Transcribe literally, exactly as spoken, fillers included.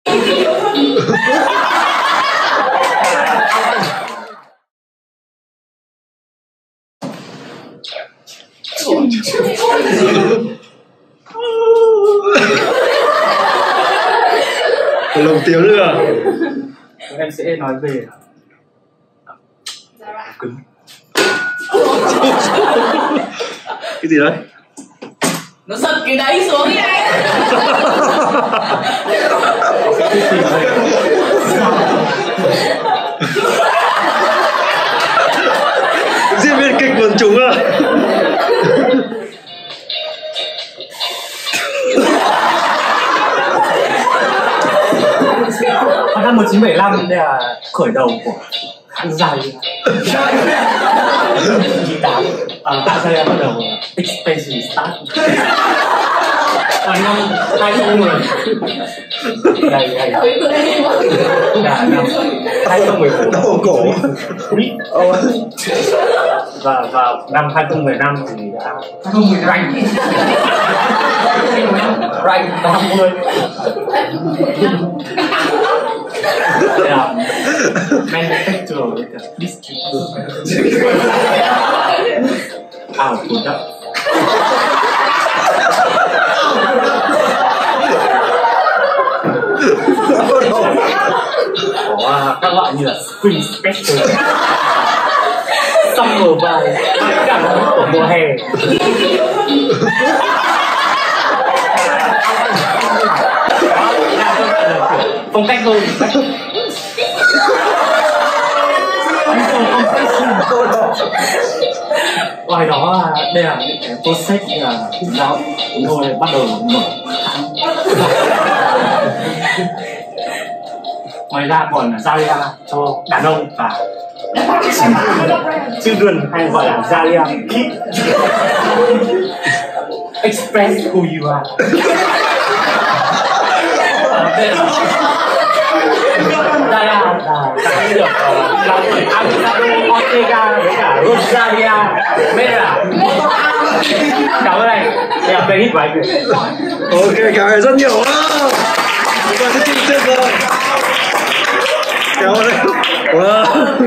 Lồng tiếng nữa à? Em sẽ nói về cứng. Cái gì đấy? Nó giật cái đấy xuống đi anh. Diễn viên kịch quần chúng à? Năm một nghìn chín trăm bảy mươi lăm đây là khởi đầu của hãng Zalia. chín tám à, hãng Zalia bắt đầu expansion start. À, năm hai không một đây đây là năm hai không một bốn Đau cổ. Và vào năm hai không một năm thì đã hai không một rank rank ba mươi. Đây là manufacturer với cả distributor. À, product. Có các loại như là Spring Special, Summer Vibe, cảm hứng của mùa hè. Phong cách hơn. Ngoài đó đây là những cái process như là giáo chúng tôi bắt đầu mở. Ngoài ra còn Zalia cho đàn ông và children hay gọi là Zalia Kids. Express who you are. Đây là cái được làm bởi Avisado Ortega với cả Rosalia Mera. Cảm ơn anh. Đây là playlist của anh. Ok, cảm ơn rất nhiều. Chúng ta sẽ chinh phục rồi. Cảm ơn anh. Wow.